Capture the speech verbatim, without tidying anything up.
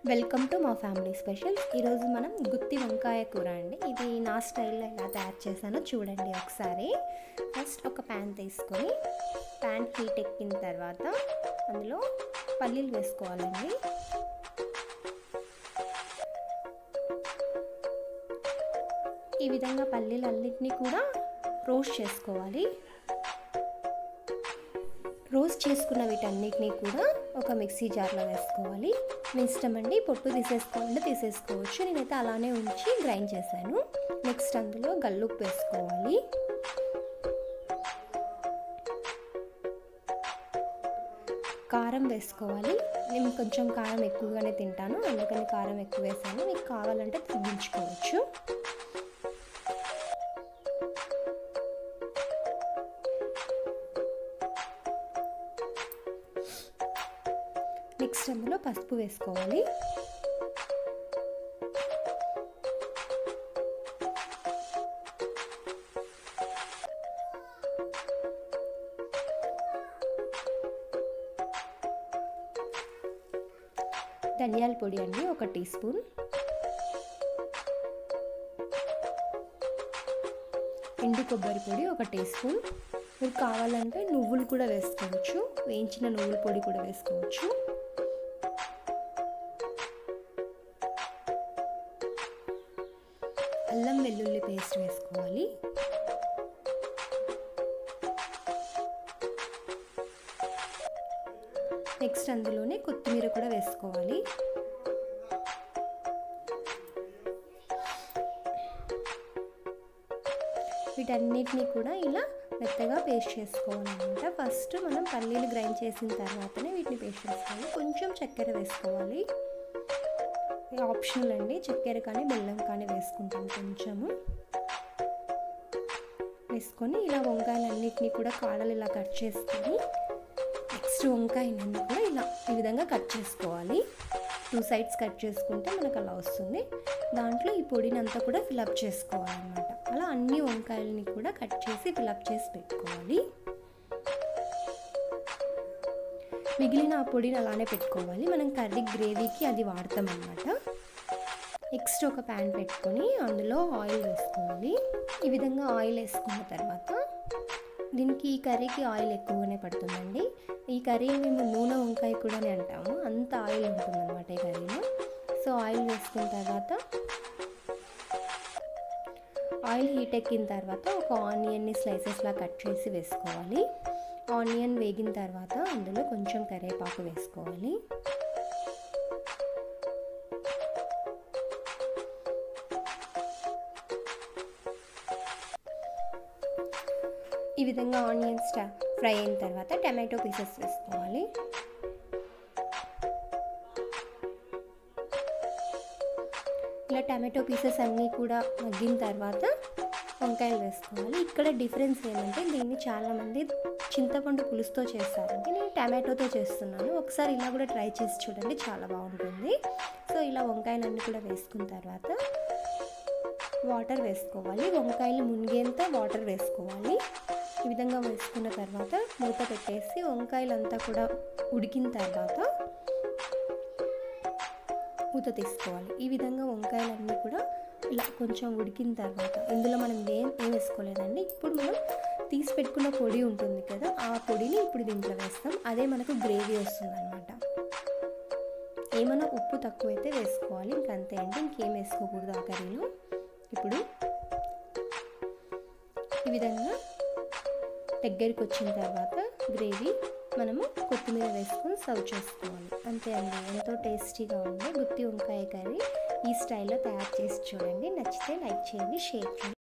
Welcome to మా family specials. ఈరోజు మనం గుత్తి వంకాయ కూర అండి. ఇది నా స్టైల్లో ఎలా తయారు చేశానో చూడండి ఒకసారి. ఫస్ట్ ఒక ప్యాన్ తీసుకొని ప్యాన్ హీట్ ఎక్కిన తర్వాత అందులో పల్లీలు వేసుకోవాలండి. ఈ విధంగా పల్లీలు అన్నిటినీ కూడా రోస్ట్ చేసుకోవాలి. రోస్ట్ చేసుకున్న వీటన్నిటినీ కూడా ఒక మిక్సీ జార్లో వేసుకోవాలి. మీ ఇష్టం అండి, పొట్టు తీసేసుకోవాలంటే తీసేసుకోవచ్చు. నేనైతే అలానే ఉంచి గ్రైండ్ చేశాను. నెక్స్ట్ అందులో గల్లుప్పు వేసుకోవాలి. కారం వేసుకోవాలి. నేను కొంచెం కారం ఎక్కువగానే తింటాను, అందుకని కారం ఎక్కువ వేసాను. మీకు కావాలంటే తగ్గించుకోవచ్చు. నెక్స్ట్ అందులో పసుపు వేసుకోవాలి. ధనియాల పొడి అండి ఒక టీ స్పూన్. ఎండు కొబ్బరి పొడి ఒక టీ స్పూన్. మీరు కావాలంటే నువ్వులు కూడా వేసుకోవచ్చు, వేయించిన నువ్వుల పొడి కూడా వేసుకోవచ్చు. అల్లం వెల్లుల్లి పేస్ట్ వేసుకోవాలి. నెక్స్ట్ అందులోనే కొత్తిమీర కూడా వేసుకోవాలి. వీటన్నిటిని కూడా ఇలా మెత్తగా పేస్ట్ చేసుకోవాలన్నమాట. ఫస్ట్ మనం పల్లీలు గ్రైండ్ చేసిన తర్వాతనే వీటిని పేస్ట్ చేసుకోవాలి. కొంచెం చక్కెర వేసుకోవాలి. ఆప్షనల్ అండి, చక్కెర కానీ బెల్లం కానీ వేసుకుంటాం. కొంచెము వేసుకొని ఇలా వంకాయలన్నిటినీ కూడా కాడలు ఇలా కట్ చేసుకొని నెక్స్ట్ వంకాయలన్నీ కూడా ఇలా ఈ విధంగా కట్ చేసుకోవాలి. టూ సైడ్స్ కట్ చేసుకుంటే మనకు అలా వస్తుంది. దాంట్లో ఈ పొడిని అంతా కూడా ఫిలప్ చేసుకోవాలన్నమాట. అలా అన్ని వంకాయలని కూడా కట్ చేసి ఫిలప్ చేసి పెట్టుకోవాలి. మిగిలిన ఆ పొడిని అలానే పెట్టుకోవాలి. మనం కర్రీ గ్రేవీకి అది వాడతాం అన్నమాట. నెక్స్ట్ ఒక ప్యాన్ పెట్టుకొని అందులో ఆయిల్ వేసుకోవాలి. ఈ విధంగా ఆయిల్ వేసుకున్న తర్వాత దీనికి ఈ కర్రీకి ఆయిల్ ఎక్కువగానే పడుతుందండి. ఈ కర్రీ మేము నూనె వంకాయ కూడా అంటాము, అంత ఆయిల్ ఉంటుందన్నమాట ఈ కర్రీలో. సో ఆయిల్ వేసుకున్న తర్వాత ఆయిల్ హీట్ ఎక్కిన తర్వాత ఒక ఆనియన్ని స్లైసెస్లా కట్ చేసి వేసుకోవాలి. ఆనియన్ వేగిన తర్వాత అందులో కొంచెం కరివేపాకు వేసుకోవాలి. ఈ విధంగా ఆనియన్స్ ఫ్రై అయిన తర్వాత టమాటో పీసెస్ వేసుకోవాలి. ఇలా టమాటో పీసెస్ అన్నీ కూడా మగ్గిన తర్వాత వంకాయలు వేసుకోవాలి. ఇక్కడ డిఫరెన్స్ ఏమంటే దీన్ని చాలామంది చింతపండు పులుసుతో చేస్తారంటే నేను టమాటోతో చేస్తున్నాను. ఒకసారి ఇలా కూడా ట్రై చేసి చూడండి, చాలా బాగుంటుంది. సో ఇలా వంకాయలన్నీ కూడా వేసుకున్న తర్వాత వాటర్ వేసుకోవాలి. వంకాయలు మునిగేంత వాటర్ వేసుకోవాలి. ఈ విధంగా వేసుకున్న తర్వాత మూత పెట్టేసి వంకాయలంతా కూడా ఉడికిన తర్వాత మూత తీసుకోవాలి. ఈ విధంగా వంకాయలన్నీ కూడా ఇలా కొంచెం ఉడికిన తర్వాత ఇందులో మనం ఏం ఏం వేసుకోలేదండి. ఇప్పుడు మనం తీసి పెట్టుకున్న పొడి ఉంటుంది కదా, ఆ పొడిని ఇప్పుడు దీంట్లో వేస్తాం. అదే మనకు గ్రేవీ వస్తుంది అనమాట. ఏమైనా ఉప్పు తక్కువైతే వేసుకోవాలి, ఇంకంతే అండి, ఇంకేం వేసుకోకూడదు ఆ కర్రీలో. ఇప్పుడు ఈ విధంగా దగ్గరికి వచ్చిన తర్వాత గ్రేవీ మనము కొత్తిమీర వేసుకొని సర్వ్ చేసుకోవాలి. అంతే అండి, ఎంతో టేస్టీగా ఉండే గుత్తి వంకాయ కర్రీ ఈ స్టైల్లో తయారు చేసి చూడండి. నచ్చితే లైక్ చేయండి, షేర్ చేయండి.